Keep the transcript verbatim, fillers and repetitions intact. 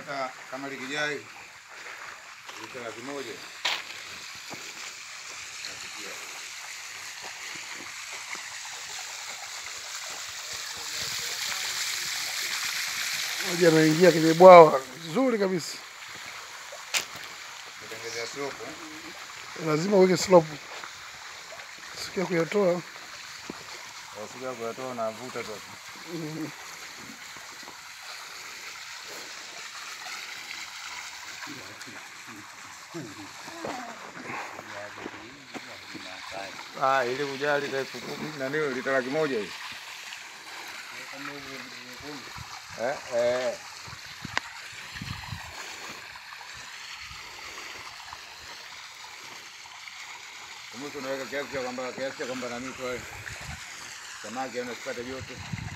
hata kama likijai lita laki moja. Maji yanaingia kwenye bwawa nzuri kabisa. Kutengeneza slope, eh? Lazima uweke slope. Sikia kuyatoa. Sikia kuyatoa na vuta tu. Mm. Ah, ile ujali lita elfu kumi na nini lita laki moja hii. Eh eh. Kama tunaweka kiasi cha kwamba kiasi cha kwamba nani kwa samaki anasipata yote.